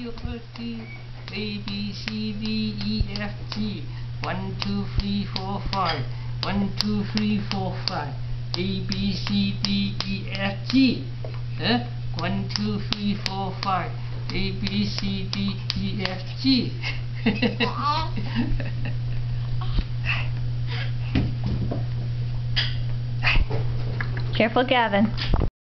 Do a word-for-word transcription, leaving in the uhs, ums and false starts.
your birthday. A B C D E F G. One two three four five. One two three four five. A B C D E F G. Huh? One two three four five. A B C D E F G. Careful, Gavin.